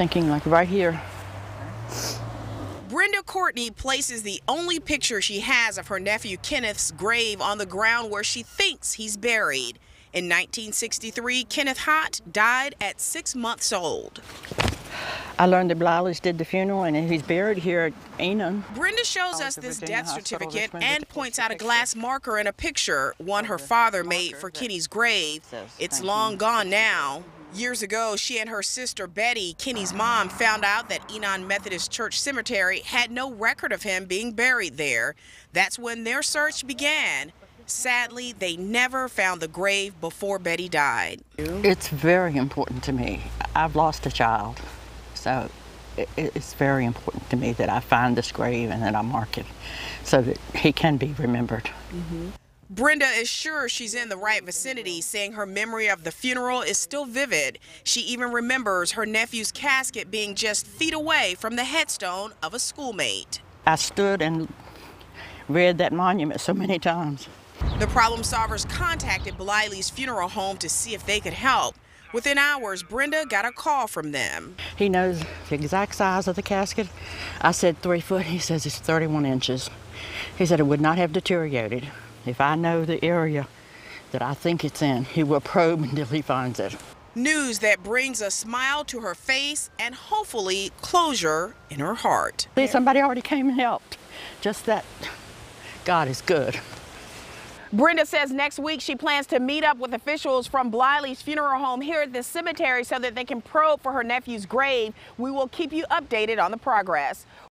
thinking like right here. Brenda Courtney places the only picture she has of her nephew Kenneth's grave on the ground where she thinks he's buried. In 1963, Kenneth Hott died at 6 months old. I learned that Bliley's did the funeral and he's buried here at Enon. Brenda shows us this death certificate and points out a glass marker in a picture, one her father made for Kenny's grave. It's long gone now. Years ago, she and her sister Betty, Kenny's mom, found out that Enon Methodist Church Cemetery had no record of him being buried there. That's when their search began. Sadly, they never found the grave before Betty died. It's very important to me. I've lost a child, so it's very important to me that I find this grave and that I mark it so that he can be remembered. Brenda is sure she's in the right vicinity, saying her memory of the funeral is still vivid. She even remembers her nephew's casket being just feet away from the headstone of a schoolmate. I stood and read that monument so many times. The problem solvers contacted Bliley's funeral home to see if they could help. Within hours, Brenda got a call from them. He knows the exact size of the casket. I said 3 foot. He says it's 31 inches. He said it would not have deteriorated. If I know the area that I think it's in, he will probe until he finds it. News that brings a smile to her face and hopefully closure in her heart. Somebody already came and helped. Just that God is good. Brenda says next week she plans to meet up with officials from Bliley's funeral home here at the cemetery so that they can probe for her nephew's grave. We will keep you updated on the progress.